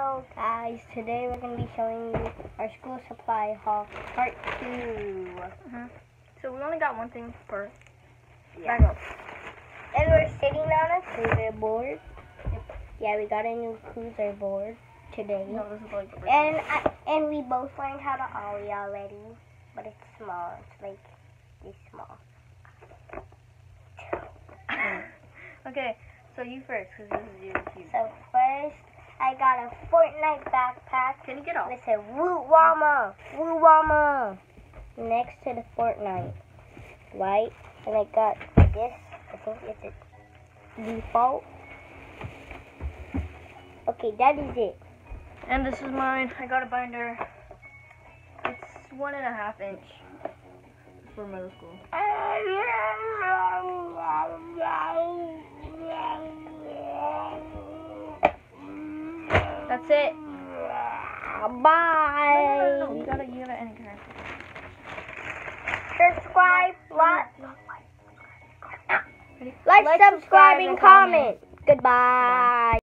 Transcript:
Hello guys, today we're going to be showing you our school supply haul part 2. So we only got one thing for Yeah. bag up. And we're sitting on a cruiser board. Yeah, we got a new cruiser board today. No, this is like the And we both learned how to ollie already, but it's small. It's like this small. Okay, so you first, because this is your cute. So first, I got a Fortnite backpack. Can you get off? It said Woot Wama, Woo Wama, next to the Fortnite, right? And I got this. I think it's a default. Okay, that is it. And this is mine. I got a binder. It's 1.5 inch for middle school. That's it. Bye. No, you gotta end it. Subscribe, like, subscribe, and comment. Goodbye.